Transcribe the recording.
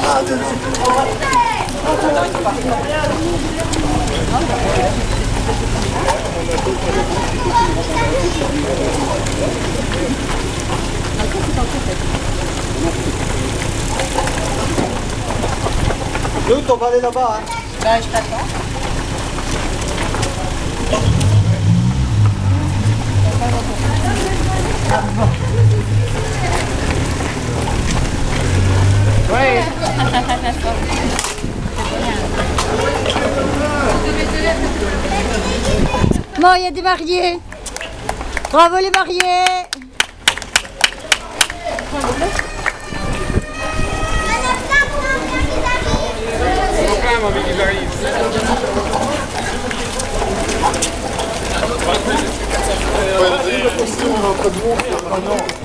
Nous, on va aller là-bas. Hein. Bah, je t'attends. Ouais. Bon, il y a des mariés. Bravo les mariés. Ils arrivent. Le costume est en train de mourir.